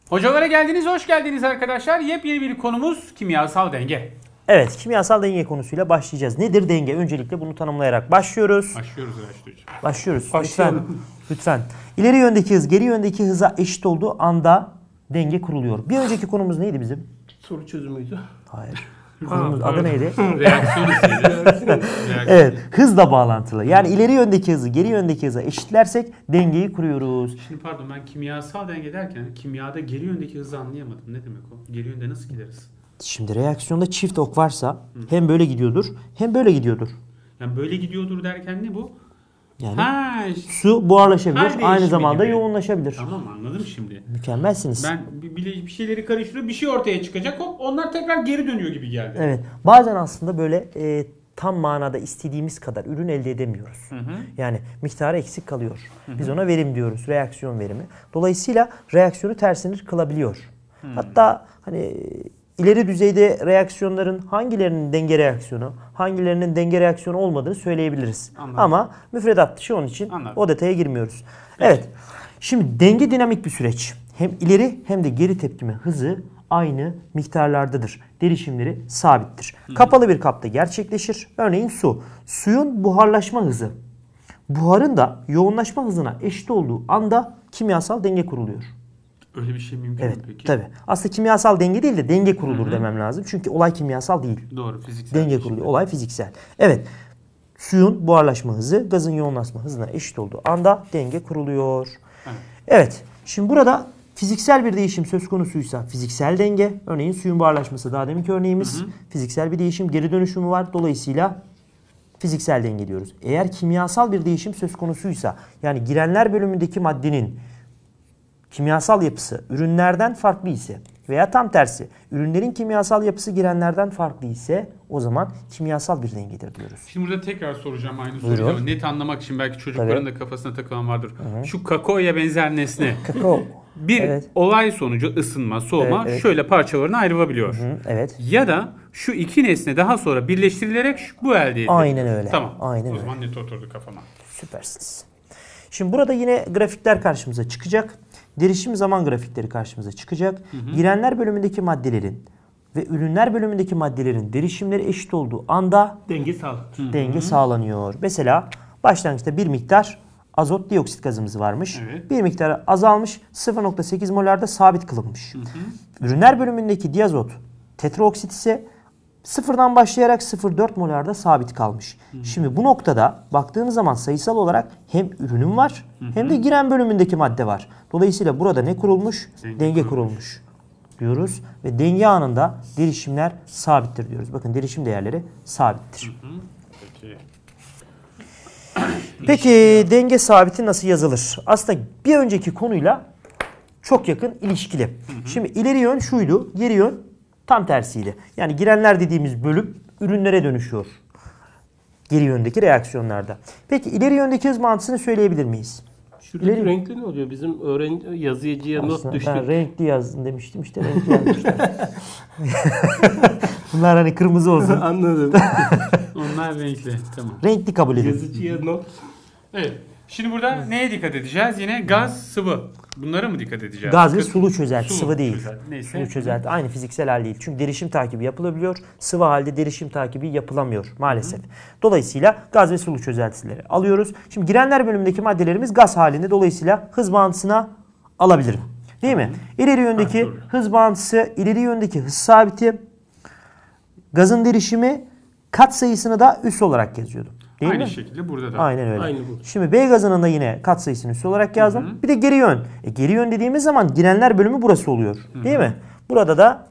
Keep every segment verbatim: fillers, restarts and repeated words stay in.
Hocalara geldiniz, hoş geldiniz arkadaşlar. Yepyeni bir konumuz kimyasal denge. Evet, kimyasal denge konusuyla başlayacağız. Nedir denge? Öncelikle bunu tanımlayarak başlıyoruz. Başlıyoruz Raşit Hocam. Başlıyoruz. Lütfen. Lütfen. İleri yöndeki hız, geri yöndeki hıza eşit olduğu anda denge kuruluyor. Bir önceki konumuz neydi bizim? Soru çözümüydü. Hayır. Konumuz adı neydi? Reaksiyon hızıydı. Evet, hızla bağlantılı. Yani ileri yöndeki hızı geri yöndeki hıza eşitlersek dengeyi kuruyoruz. Şimdi pardon, ben kimyasal denge derken kimyada geri yöndeki hızı anlayamadım. Ne demek o? Geri yönde nasıl gideriz? Şimdi reaksiyonda çift ok varsa hem böyle gidiyordur hem böyle gidiyordur. Yani böyle gidiyordur derken ne bu? Yani ha, su buharlaşabilir, Her aynı zamanda gibi. yoğunlaşabilir. Tamam, anladım şimdi. Mükemmelsiniz. Ben bir, bir şeyleri karıştırıyorum, bir şey ortaya çıkacak, hop onlar tekrar geri dönüyor gibi geldi. Evet. Bazen aslında böyle e, tam manada istediğimiz kadar ürün elde edemiyoruz. Hı hı. Yani miktarı eksik kalıyor. Hı hı. Biz ona verim diyoruz. Reaksiyon verimi. Dolayısıyla reaksiyonu tersine kılabiliyor. Hı. Hatta hani ileri düzeyde reaksiyonların hangilerinin denge reaksiyonu, hangilerinin denge reaksiyonu olmadığını söyleyebiliriz. Anladım. Ama müfredat dışı, onun için Anladım. o detaya girmiyoruz. Peki. Evet. Şimdi denge dinamik bir süreç. Hem ileri hem de geri tepkime hızı aynı miktarlardadır. Derişimleri sabittir. Hı. Kapalı bir kapta gerçekleşir. Örneğin su. Suyun buharlaşma hızı buharın da yoğunlaşma hızına eşit olduğu anda kimyasal denge kuruluyor. Öyle bir şey mümkün evet, mü peki? Tabii. Aslında kimyasal denge değil de denge kurulur Hı-hı. demem lazım. Çünkü olay kimyasal değil. Doğru, fiziksel. Denge kuruluyor. Olay fiziksel. Evet. Suyun buharlaşma hızı gazın yoğunlaşma hızına eşit olduğu anda denge kuruluyor. Evet. Evet. Şimdi burada fiziksel bir değişim söz konusuysa fiziksel denge. Örneğin suyun buharlaşması daha deminki örneğimiz. Hı hı. Fiziksel bir değişim, geri dönüşümü var. Dolayısıyla fiziksel denge diyoruz. Eğer kimyasal bir değişim söz konusuysa, yani girenler bölümündeki maddenin kimyasal yapısı ürünlerden farklı ise veya tam tersi ürünlerin kimyasal yapısı girenlerden farklı ise o zaman kimyasal bir dengedir diyoruz. Şimdi burada tekrar soracağım aynı soruyu ama net anlamak için, belki çocukların Tabii. da kafasına takılan vardır. Hı-hı. Şu kakaoya benzer nesne. Kakao. Bir evet. olay sonucu ısınma, soğuma evet, evet. şöyle parçalarına ayrılabiliyor. Hı-hı. Evet. Ya da şu iki nesne daha sonra birleştirilerek bu elde edilir. Aynen öyle. Tamam. Aynen o zaman öyle. net oturdu kafama. Süpersiniz. Şimdi burada yine grafikler karşımıza çıkacak. Derişim zaman grafikleri karşımıza çıkacak. Hı hı. Girenler bölümündeki maddelerin ve ürünler bölümündeki maddelerin derişimleri eşit olduğu anda denge sağlanıyor. Denge hı hı. sağlanıyor. Mesela başlangıçta bir miktar azot dioksit gazımız varmış. Evet. Bir miktar azalmış, sıfır nokta sekiz molarda sabit kılınmış. Hı hı. Ürünler bölümündeki diazot tetraoksit ise sıfırdan başlayarak sıfır nokta dört molarda sabit kalmış. Hı-hı. Şimdi bu noktada baktığımız zaman sayısal olarak hem ürünüm var Hı-hı. hem de giren bölümündeki madde var. Dolayısıyla burada ne kurulmuş? Denge, denge kurulmuş. kurulmuş diyoruz ve denge anında derişimler sabittir diyoruz. Bakın derişim değerleri sabittir. Hı-hı. Peki. Peki denge sabiti nasıl yazılır? Aslında bir önceki konuyla çok yakın ilişkili. Hı-hı. Şimdi ileri yön şuydu, geri yön tam tersiydi. Yani girenler dediğimiz bölüm ürünlere dönüşüyor. Geri yöndeki reaksiyonlarda. Peki ileri yöndeki hız mantısını söyleyebilir miyiz? Şuradaki ileri... renkli ne oluyor? Bizim öğren yazıcıya not düştük. Ben renkli yazdım demiştim, işte renkli yazmışlar. Bunlar hani kırmızı olsun. Anladım. Onlar renkli. Tamam. Renkli kabul edin. Yazıcıya not. Evet. Şimdi burada evet. neye dikkat edeceğiz? Yine gaz, sıvı. Bunlara mı dikkat edeceğiz? Gaz ve sulu çözelti, sulu, sıvı değil. Çözelti. Neyse. Sulu çözelti aynı fiziksel hal değil. Çünkü derişim takibi yapılabiliyor. Sıvı halde derişim takibi yapılamıyor maalesef. Hı. Dolayısıyla gaz ve sulu çözeltileri alıyoruz. Şimdi girenler bölümündeki maddelerimiz gaz halinde. Dolayısıyla hız bağıntısına alabilirim. Değil mi? İleri yöndeki ha, hız bağıntısı, ileri yöndeki hız sabiti, gazın derişimi, kat sayısını da üs olarak yazıyordum. Değil Aynı mi? şekilde burada da. Aynen öyle. Aynı bu. Şimdi B gazının da yine katsayısını üst olarak yazdım. Hı hı. Bir de geri yön. E, geri yön dediğimiz zaman girenler bölümü burası oluyor. Hı hı. Değil mi? Burada da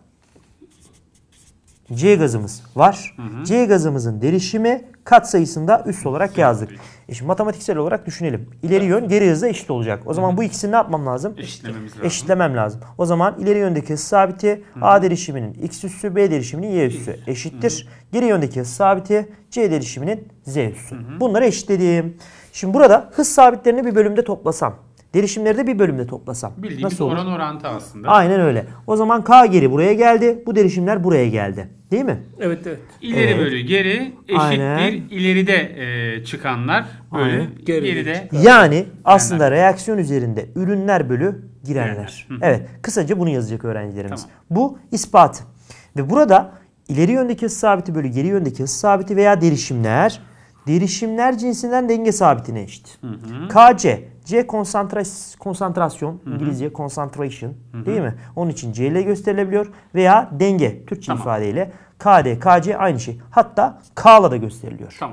C gazımız var. Hı hı. C gazımızın derişimi katsayısını da üst olarak yazdık. E şimdi matematiksel olarak düşünelim. İleri yön geri hızla eşit olacak. O zaman hı hı. bu ikisini ne yapmam lazım? Eşitlememiz lazım. Eşitlemem lazım. O zaman ileri yöndeki hız sabiti hı hı. A derişiminin x üssü, B derişiminin y üssü eşittir. Hı hı. Geri yöndeki hız sabiti C derişiminin z üssü. Hı hı. Bunları eşitledim. Şimdi burada hız sabitlerini bir bölümde toplasam Derişimleri de bir bölümde toplasam. Bildiğimiz nasıl olur? oran orantı aslında. Aynen öyle. O zaman K geri buraya geldi. Bu derişimler buraya geldi. Değil mi? Evet evet. İleri Evet. bölü geri eşittir. Aynen. İleride e, çıkanlar bölü Aynen. geride. Yani aslında reaksiyon üzerinde ürünler bölü girenler. Girenler. Hı hı. Evet. Kısaca bunu yazacak öğrencilerimiz. Tamam. Bu ispatı. Ve burada ileri yöndeki hız sabiti bölü geri yöndeki hız sabiti veya derişimler derişimler cinsinden denge sabitine eşit. Hı hı. K C. C konsantra konsantrasyon. Hı hı. İngilizce concentration. Hı hı. Değil mi? Onun için C ile gösterilebiliyor. Veya denge. Türkçe Tamam. ifadeyle K D, K C aynı şey. Hatta K'la da gösteriliyor. Tamam.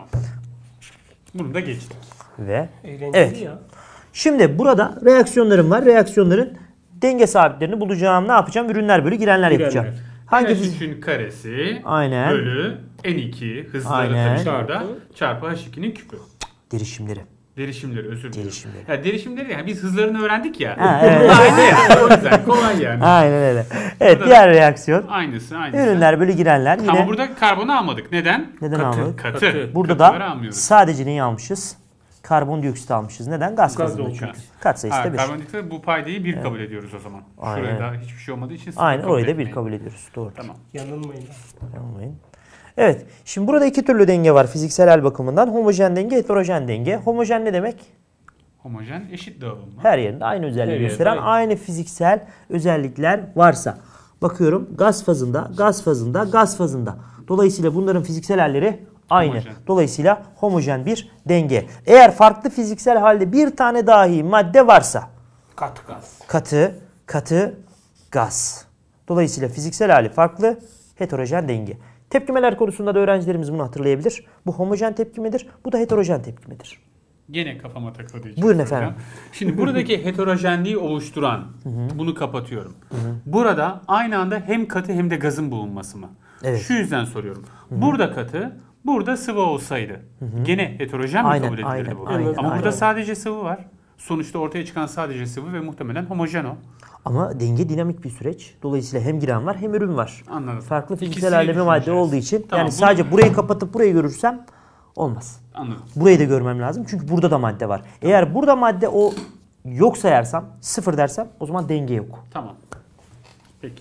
Bunu da geçtik. Ve Eğlenceli evet. ya. Şimdi burada reaksiyonlarım var. Reaksiyonların denge sabitlerini bulacağım. Ne yapacağım? Ürünler bölü girenler, Girenler. yapacağım. Hangi N fizik? üçün karesi Aynen. bölü N iki hızları Aynen. tabii şurada çarpı H ikinin küpü. Derişimleri. Derişimleri özür dilerim. Derişimleri. Ya derişimleri yani biz hızlarını öğrendik ya. Ha, evet. Aynı ya. O yüzden kolay yani. Aynen öyle. Evet, Burada diğer reaksiyon. Aynısı aynısı. Ürünler bölü girenler. Yine Ama burada karbonu almadık. Neden? neden Katı. almadık? Katı. Katı. Burada Katıları da almıyoruz. sadece neyi almışız? Karbondioksit almışız. Neden? Gaz Gaz fazında olacak. çünkü. Kat sayısı Ha, da bir. karbondioksitte bu paydayı bir kabul ediyoruz o zaman. Aynen. Şuraya da hiçbir şey olmadığı için sıfır Aynen, kabul orayı da bir etmeyin. kabul ediyoruz. Doğru. Tamam. Yanılmayın. Yanılmayın. Evet. Şimdi burada iki türlü denge var fiziksel hal bakımından. Homojen denge, heterojen denge. Homojen ne demek? Homojen eşit dağılımlı. Her yerinde aynı özelliği Her yerde gösteren aynı. aynı fiziksel özellikler varsa. Bakıyorum gaz fazında, gaz fazında, gaz fazında. Dolayısıyla bunların fiziksel halleri aynı. Homojen. Dolayısıyla homojen bir denge. Eğer farklı fiziksel halde bir tane dahi madde varsa Katı gaz. katı, katı, gaz. Dolayısıyla fiziksel hali farklı, heterojen denge. Tepkimeler konusunda da öğrencilerimiz bunu hatırlayabilir. Bu homojen tepkimedir, bu da heterojen tepkimedir. Gene kafama takıldığı için Buyurun soracağım. efendim. Şimdi buradaki heterojenliği oluşturan, bunu kapatıyorum. Burada aynı anda hem katı hem de gazın bulunması mı? Evet. Şu yüzden soruyorum. Burada katı, burada sıvı olsaydı gene heterojen mi Aynen, kabul edilirdi aynen, bu? aynen, Ama aynen. burada sadece sıvı var. Sonuçta ortaya çıkan sadece sıvı ve muhtemelen homojen o. Ama denge dinamik bir süreç. Dolayısıyla hem giren var hem ürün var. Anladım. Farklı fiziksel İkisini halleme madde düşüneceğiz. olduğu için Tamam, yani bunu- sadece burayı kapatıp burayı görürsem olmaz. Anladım. Burayı da görmem lazım çünkü burada da madde var. Eğer burada madde o yok sayarsam, sıfır dersem o zaman denge yok. Tamam. Peki.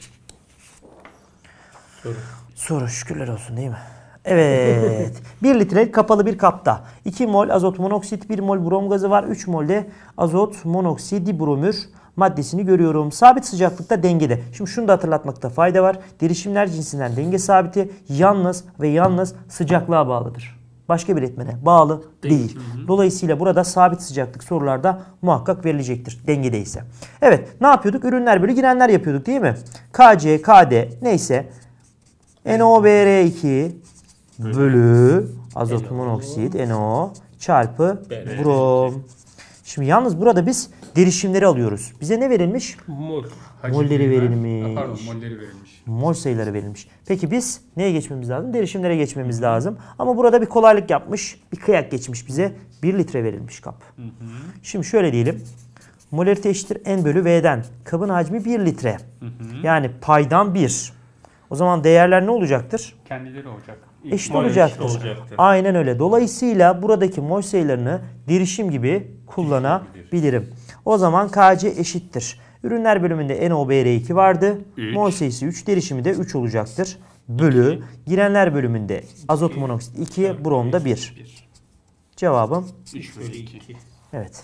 Soru. Soru şükürler olsun değil mi? Evet. bir litrelik kapalı bir kapta iki mol azot monoksit, bir mol brom gazı var. üç mol de azot monoksidibromür maddesini görüyorum. Sabit sıcaklıkta dengede. Şimdi şunu da hatırlatmakta fayda var. Derişimler cinsinden denge sabiti yalnız ve yalnız sıcaklığa bağlıdır. Başka bir etmene bağlı değil. Dolayısıyla burada sabit sıcaklık sorularda muhakkak verilecektir dengedeyse. Evet, ne yapıyorduk? Ürünler bölü girenler yapıyorduk değil mi? K C, K D neyse N O B R iki bölü azot monoksit NO çarpı brom. Şimdi yalnız burada biz derişimleri alıyoruz. Bize ne verilmiş? Mol. Molleri ver- verilmiş. Ha, Pardon, molleri verilmiş. Mol sayıları verilmiş. Peki biz neye geçmemiz lazım? Derişimlere geçmemiz lazım. Ama burada bir kolaylık yapmış. Bir kıyak geçmiş bize. bir litre verilmiş kap. Şimdi şöyle diyelim. Molarite eşittir N bölü V'den. Kabın hacmi bir litre. Yani paydan bir. O zaman değerler ne olacaktır? Kendileri olacak. Eşit Mol olacaktır. eşit olacaktır. Aynen öyle. Dolayısıyla buradaki mol sayılarını derişim gibi kullanabilirim. O zaman K C eşittir. Ürünler bölümünde N O B R iki vardı. üç. Mol sayısı üç, derişimi de üç olacaktır. Bölü girenler bölümünde azot monoksit iki, brom da bir. bir. Cevabım üç bölü iki. evet.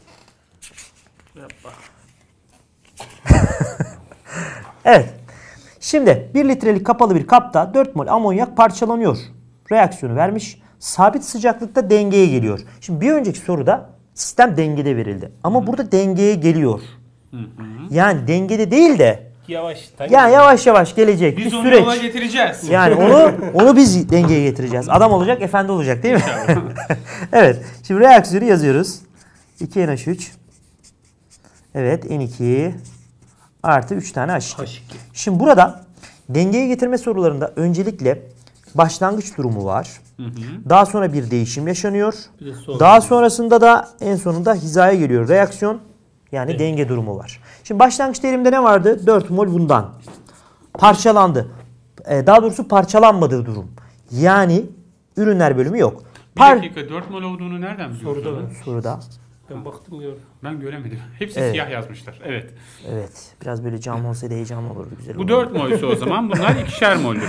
Evet. Şimdi bir litrelik kapalı bir kapta dört mol amonyak parçalanıyor. Reaksiyonu vermiş. Sabit sıcaklıkta dengeye geliyor. Şimdi bir önceki soruda sistem dengede verildi. Ama burada dengeye geliyor. Yani dengede değil de Yavaştan. yani yavaş yavaş gelecek Biz bir onu süreç. yola getireceğiz. Yani onu onu biz dengeye getireceğiz. Adam olacak, efendi olacak değil mi? Evet. Şimdi reaksiyonu yazıyoruz. iki N H üç. Evet, N iki artı üç tane H iki. H iki. Şimdi burada dengeye getirme sorularında öncelikle başlangıç durumu var. Hı hı. Daha sonra bir değişim yaşanıyor. Bir de sonra. Daha sonrasında da en sonunda hizaya geliyor reaksiyon. Yani denge durumu var. Şimdi başlangıç değerimde ne vardı? dört mol bundan. Parçalandı. Ee, daha doğrusu parçalanmadığı durum. Yani ürünler bölümü yok. Bir Par dakika dört mol olduğunu nereden biliyorsun? Soruda var. Soruda. Ben baktım gördüm. Ben göremedim. Hepsi Evet. siyah yazmışlar. Evet. Evet. Biraz böyle canlı olsaydı heyecanlı olurdu. Güzel Bu olurdu. dört molse o zaman. Bunlar ikişer moldür.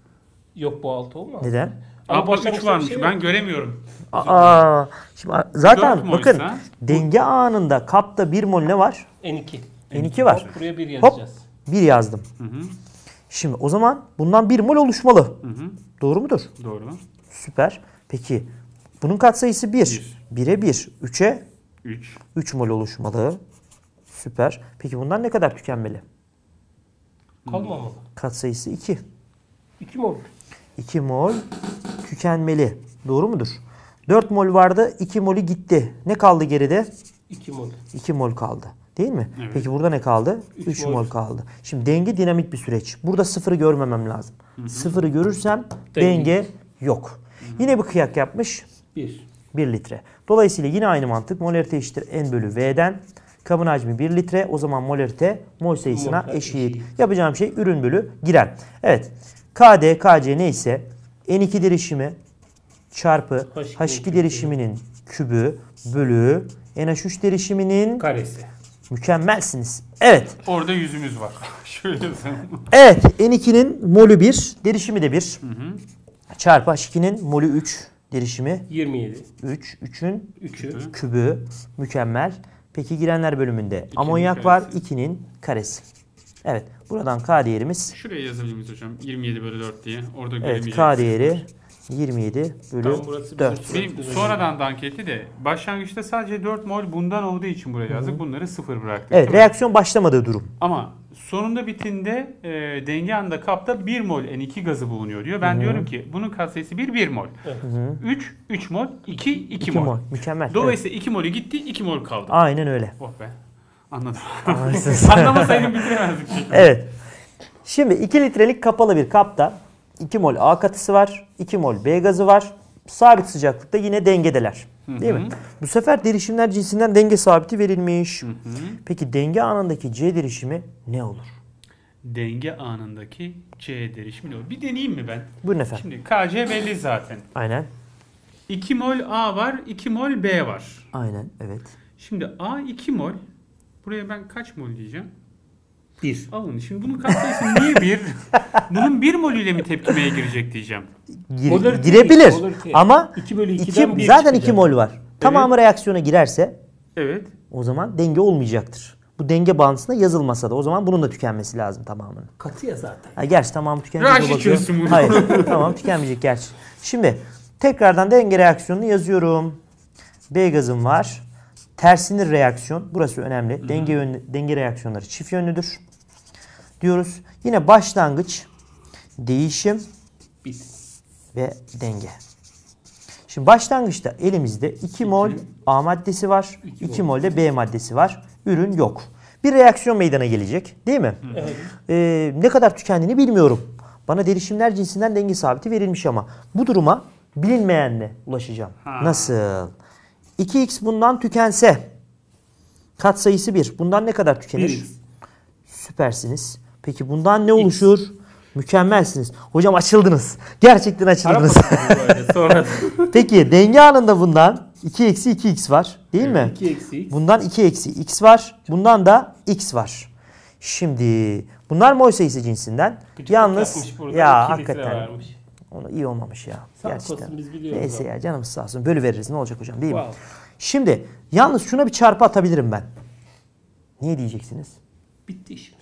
Yok bu altı olmaz. Neden? Ama Aa bak başlangıçta üç bir varmış. şey ben yok. göremiyorum. Aa, şimdi zaten Dört bakın molsa- denge anında kapta bir mol ne var? N iki. N iki var. Hop, buraya bir Hop yazacağız. bir yazdım. Hı hı. Şimdi o zaman bundan bir mol oluşmalı. Hı hı. Doğru mudur? Doğru. Süper. Peki bunun katsayısı bir. Bir. bire bir. üçe üç. üç mol oluşmalı. Süper. Peki bundan ne kadar tükenmeli? Kalmamalı. Katsayısı iki. iki mol. iki mol tükenmeli. Doğru mudur? dört mol vardı. iki molü gitti. Ne kaldı geride? iki mol. iki mol kaldı. Değil mi? Evet. Peki burada ne kaldı? Üç üç mol. mol kaldı. Şimdi denge dinamik bir süreç. Burada sıfırı görmemem lazım. Sıfırı görürsem Denge. denge yok. Yine bir kıyak yapmış. bir. bir litre. Dolayısıyla yine aynı mantık. Molarite eşittir N bölü V'den. Kabın hacmi bir litre. O zaman molarite mol sayısına Mol eşit. eşit. Yapacağım şey ürün bölü giren. Evet. K D, K C neyse N iki derişimi çarpı H iki H iki derişiminin kübü bölü N H üç derişiminin Karesi. mükemmelsiniz. Evet. Orada yüzümüz var. Şöyle yazalım. Evet. N ikinin molü bir. Derişimi de bir. Çarpı H ikinin molü üç. Derişimi yirmi yedi. üç. üçün üçü. kübü mükemmel. Peki girenler bölümünde amonyak var. karesi. ikinin karesi. Evet. Buradan K değerimiz Şuraya yazabilir miyiz hocam? yirmi yedi bölü dört diye. Orada evet göremeyeceğiz. K değeri yirmi yedi bölü Tam burası bizim dört. Benim Güzel. sonradan dank etti de başlangıçta sadece dört mol bundan olduğu için buraya yazdık. Bunları sıfır bıraktık. Evet. Değil mi? Reaksiyon başlamadığı durum. Ama sonunda bitinde e, denge anında kapta bir mol N iki gazı bulunuyor diyor. Ben diyorum ki bunun katsayısı bir, bir mol. Evet. üç, üç mol, iki, iki iki mol. mol. Mükemmel. Evet. Dolayısıyla iki molü gitti, iki mol kaldı. Aynen öyle. Oh be. Anladım. Anlarsınız. Anlamasaydım bitiremezdik. Evet. Şimdi iki litrelik kapalı bir kapta iki mol A katısı var, iki mol B gazı var. Sabit sıcaklıkta yine dengedeler. Değil mi? Bu sefer derişimler cinsinden denge sabiti verilmiş. Peki denge anındaki C derişimi ne olur? Denge anındaki C derişimi ne olur? Bir deneyeyim mi ben? Buyurun efendim. Şimdi K C belli zaten. Aynen. iki mol A var, iki mol B var. Aynen. Evet. Şimdi A iki mol. Buraya ben kaç mol diyeceğim? bir. Alın. Şimdi bunun katsayısı niye bir? Bunun bir molüyle mi tepkimeye girecek diyeceğim. Gir- Molarite girebilir. değil, molarite. Ama iki bölü iki, ikiden bir zaten çıkacak. iki mol var. Tamamı reaksiyona girerse Evet. o zaman denge olmayacaktır. Bu denge bağıntısında yazılmasa da o zaman bunun da tükenmesi lazım tamamının. Katı ya zaten. Ha, gerçi tamamı tükenmeyecek. Raşit bakıyorum. çözsün bunu. Hayır. Tamam tükenmeyecek gerçi. Şimdi tekrardan denge reaksiyonunu yazıyorum. B gazım var. Tersinir reaksiyon. Burası önemli. Denge yönlü, denge reaksiyonları çift yönlüdür. Diyoruz. Yine başlangıç, değişim bir. ve denge. Şimdi başlangıçta elimizde iki mol A maddesi var. iki mol de B maddesi var. Ürün yok. Bir reaksiyon meydana gelecek. Değil mi? Evet. Ee, ne kadar tükendiğini bilmiyorum. Bana derişimler cinsinden denge sabiti verilmiş ama bu duruma bilinmeyenle ulaşacağım. Ha. Nasıl? iki x bundan tükense katsayısı bir. Bundan ne kadar tükenir? bir x. Süpersiniz. Peki bundan ne oluşur? Mükemmelsiniz. Hocam açıldınız. Gerçekten açıldınız. Böyle sonra Peki denge anında bundan iki eksi iki x var. Değil mi? iki eksi x. Bundan iki eksi x var. Bundan da x var. Şimdi bunlar mol sayısı cinsinden. Gıcıklık Yalnız yapmış burada, ya iki litre hakikaten vermiş. onu iyi olmamış ya. Sağ Gerçekten. olsun, biz biliyoruz Neyse ama. ya canımız sağ olsun. Bölü veririz ne olacak hocam değil mi? Wow. Şimdi yalnız şuna bir çarpı atabilirim ben. Niye diyeceksiniz? Bitti işimiz.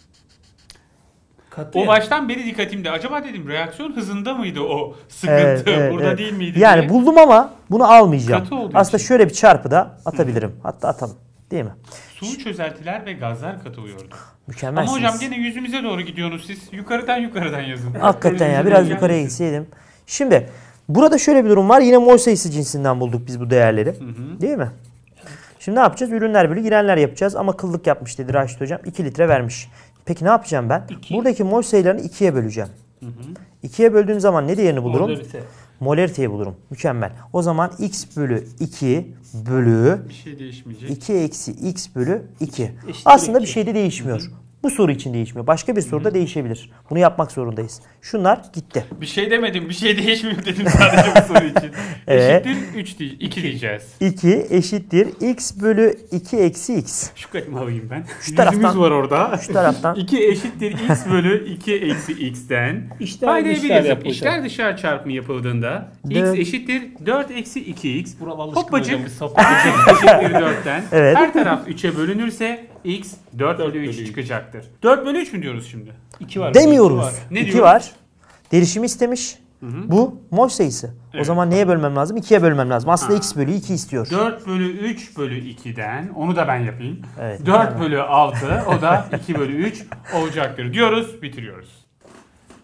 Katı O ya. baştan beri dikkatimde. Acaba dedim reaksiyon hızında mıydı o sıkıntı? Evet, evet, Burada evet. değil miydi Yani diye. buldum ama bunu almayacağım. Katı olduğu Aslında için. şöyle bir çarpı da atabilirim. Hatta atalım. Değil mi? Sulu çözeltiler ve gazlar katılıyordu. Ama Mükemmelsiniz. hocam gene yüzümüze doğru gidiyorsunuz siz. Yukarıdan yukarıdan yazın. Hakikaten ya Önümüze biraz doğru yukarıya gelmesin. gitseydim. Şimdi burada şöyle bir durum var. Yine mol sayısı cinsinden bulduk biz bu değerleri. Değil mi? Şimdi ne yapacağız? Ürünler bölü girenler yapacağız. Ama kıllık yapmış dedi Raşit hocam. iki litre vermiş. Peki ne yapacağım ben? İki. Buradaki mol sayılarını ikiye böleceğim. ikiye böldüğüm zaman ne değerini bulurum? Molarite. Molariteyi bulurum. Mükemmel. O zaman x bölü iki bölü Bir şey değişmeyecek. iki eksi x bölü iki. Eşittir Aslında iki. bir şey de değişmiyor. Bu soru için değişmiyor. Başka bir soruda değişebilir. Bunu yapmak zorundayız. Şunlar gitti. Bir şey demedim. Bir şey değişmiyor dedim sadece bu soru için. Evet. Eşittir üç diye, iki diyeceğiz. iki eşittir x bölü iki eksi x. Şu kalemi alayım ben. Şu Yüzümüz taraftan- var orada. Şu taraftan iki eşittir x bölü iki eksi x'ten. İşler Paydayı dışlar biliyorsun. yapılacak. İşler dışarı çarpımı yapıldığında Dört. x eşittir dört eksi iki x. Buralı alışkın hocam, Hoppacık biz sapık. eşittir dörtten. Evet. Her taraf üçe bölünürse x dört bölü bölü üç üç. çıkacaktır. dört bölü üç mü diyoruz şimdi? İki var. demiyoruz. iki var. Ne iki diyoruz? var. Derişimi istemiş. Bu mol sayısı. O Evet. zaman neye bölmem lazım? ikiye bölmem lazım. Aslında Ha. x bölü iki istiyor. dört bölü üç bölü ikiden, onu da ben yapayım. Evet, dört tamam. bölü altı, o da iki bölü üç olacaktır diyoruz, bitiriyoruz.